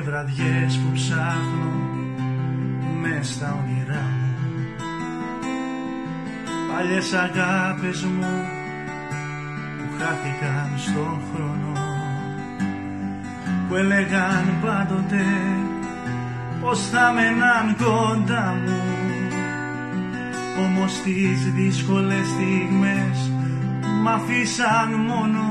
βραδιές που ψάχνω μες στα όνειρά μου, παλιές αγάπες μου που χάθηκαν στον χρόνο, που έλεγαν πάντοτε πως θα μέναν κοντά μου, όμως τις δύσκολες στιγμές μ' αφήσαν μόνο.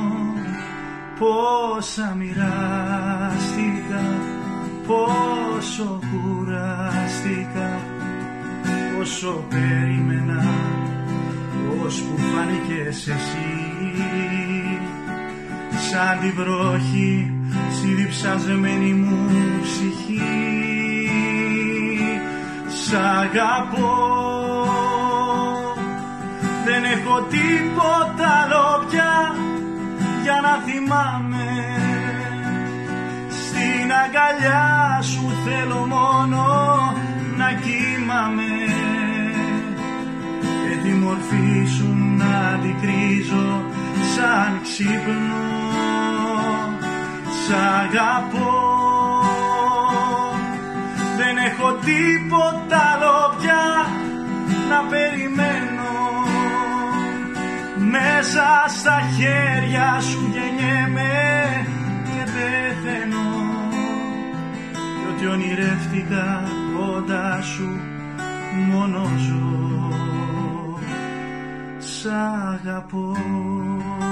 Πόσα μοιράστηκα, πόσο κουράστηκα, πόσο περίμενα, ώσπου φάνηκες εσύ, σαν την βροχή στη διψασμένη μου ψυχή. Σ' αγαπώ, δεν έχω τίποτα άλλο πια για να θυμάμαι. Στην αγκαλιά σου θέλω μόνο να κοιμάμαι και τη μορφή σου να αντικρίζω σαν ξύπνο. Σ' αγαπώ, δεν έχω τίποτα άλλο πια να περιμένω. Μέσα στα χέρια σου γεννιέμαι και πεθαίνω, κι ό,τι ονειρεύτηκα κοντά σου μόνο ζω. Σ' αγαπώ.